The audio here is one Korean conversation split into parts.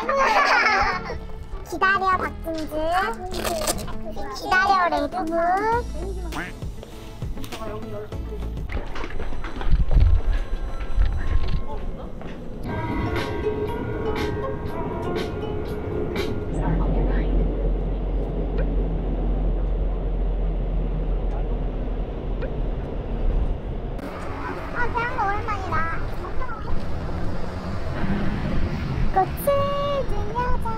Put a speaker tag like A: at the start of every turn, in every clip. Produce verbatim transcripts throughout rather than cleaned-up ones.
A: 기다려 박진주. 기다려 레드북. 아, 태양도 오랜만이다. 꽃을 든 여자.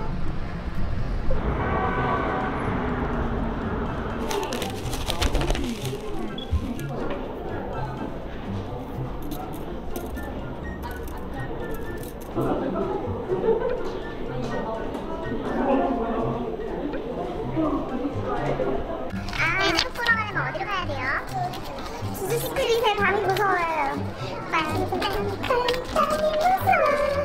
A: 아, 숲 보러 가려면 어디로 가야 돼요? 주주 시크릿의 밤이 무서워요. 빨리 밤이 무서워.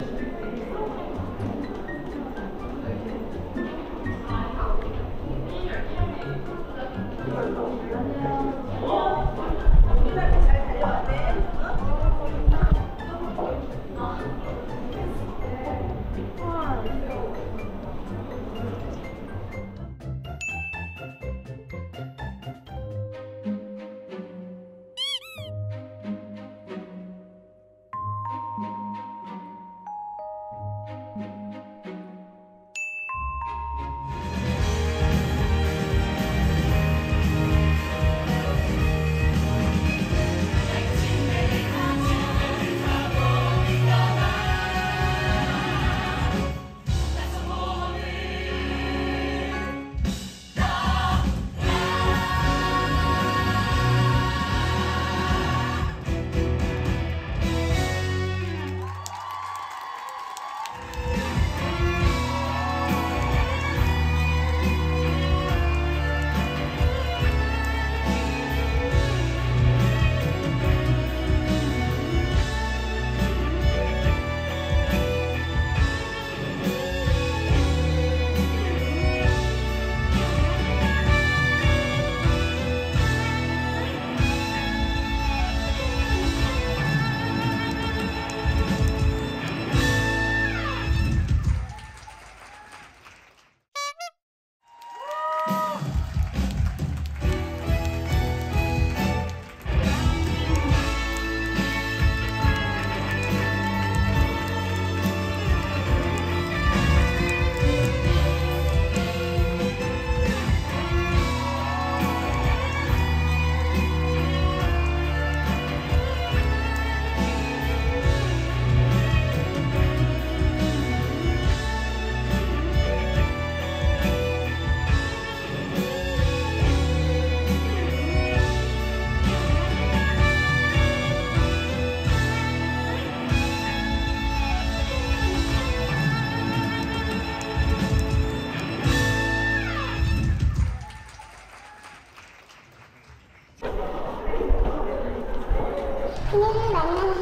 A: 그녀를 만나는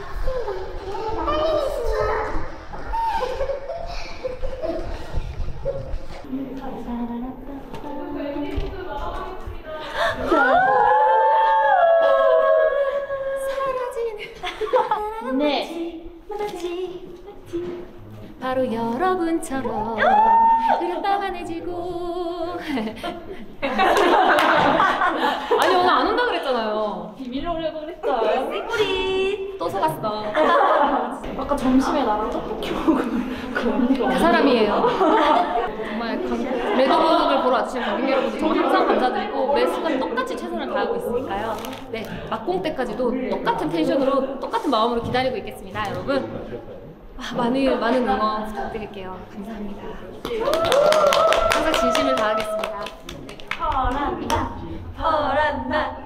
A: 순간 떨리는 순간.
B: 사라지는 네 바로 여러분처럼 흐름방안해지고 아니 오늘 안 온다 그랬잖아요.
C: 비밀로 오려고 그랬어요.
B: 삐꾸리 또 속았어.
C: 아까 점심에 나랑 떡볶이 먹은 그 언니가
B: 그 사람이에요. 정말 레드북을 보러 와주신 관객 여러분들 정말 항상 감사드리고 매 순간 똑같이 최선을 다하고 있으니까요. 네, 막공 때까지도 똑같은 텐션으로 똑같은 마음으로 기다리고 있겠습니다, 여러분. 아, 많은 많은 응원 부탁드릴게요. 감사합니다. 항상 진심을 다하겠습니다.
C: 허란나 허란나